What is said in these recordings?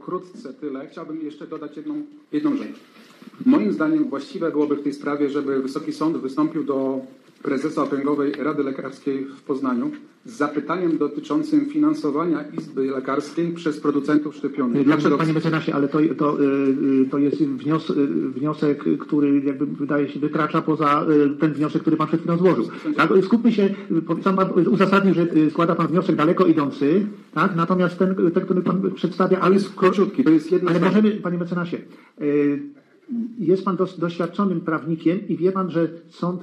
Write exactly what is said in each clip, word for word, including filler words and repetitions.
pokrótce tyle. Chciałbym jeszcze dodać jedną, jedną rzecz. Moim zdaniem właściwe byłoby w tej sprawie, żeby Wysoki Sąd wystąpił do prezesa Okręgowej Rady Lekarskiej w Poznaniu z zapytaniem dotyczącym finansowania Izby Lekarskiej przez producentów szczepionek. Dlaczego? Panie mecenasie, ale to, to, to jest wnios, wniosek, który jakby wydaje się wykracza poza ten wniosek, który pan przed chwilą złożył. Tak? Skupmy się, pan uzasadnił, że składa pan wniosek daleko idący, tak? Natomiast ten, ten, który pan przedstawia, ale jest króciutki, to jest jedno. Ale możemy, panie mecenasie, jest pan dos, doświadczonym prawnikiem i wie pan, że sąd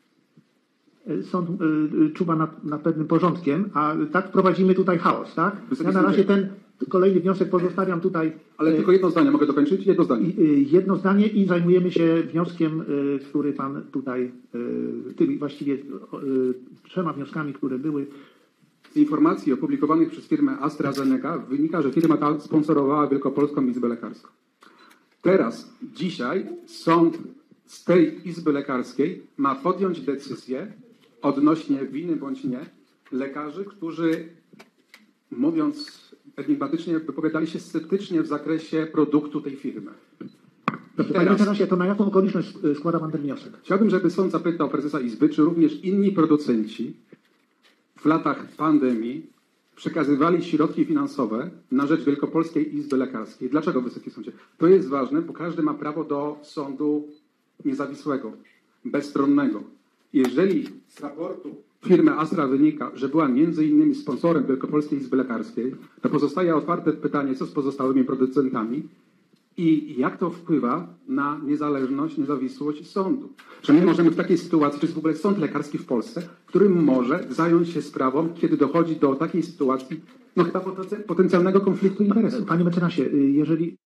Sąd y, czuwa nad, nad pewnym porządkiem, a tak wprowadzimy tutaj chaos, tak? Ja na razie ten kolejny wniosek pozostawiam tutaj. Ale tylko jedno zdanie, mogę dokończyć? Jedno zdanie. Y, y, jedno zdanie i zajmujemy się wnioskiem, y, który pan tutaj, y, tymi właściwie y, trzema wnioskami, które były. Z informacji opublikowanych przez firmę AstraZeneca wynika, że firma ta sponsorowała Wielkopolską Izbę Lekarską. Teraz, dzisiaj sąd z tej Izby Lekarskiej ma podjąć decyzję odnośnie winy bądź nie lekarzy, którzy, mówiąc enigmatycznie, wypowiadali się sceptycznie w zakresie produktu tej firmy. Dobrze, panie mecenasie, to na jaką okoliczność składa pan ten wniosek? Chciałbym, żeby sąd zapytał prezesa Izby, czy również inni producenci w latach pandemii przekazywali środki finansowe na rzecz Wielkopolskiej Izby Lekarskiej. Dlaczego, Wysoki Sądzie? To jest ważne, bo każdy ma prawo do sądu niezawisłego, bezstronnego. Jeżeli z raportu firmy Astra wynika, że była między innymi sponsorem Wielkopolskiej Izby Lekarskiej, to pozostaje otwarte pytanie, co z pozostałymi producentami i jak to wpływa na niezależność, niezawisłość sądu. Czy my możemy w takiej sytuacji, czy jest w ogóle sąd lekarski w Polsce, który może zająć się sprawą, kiedy dochodzi do takiej sytuacji, no chyba potencjalnego konfliktu interesów. Panie mecenasie, jeżeli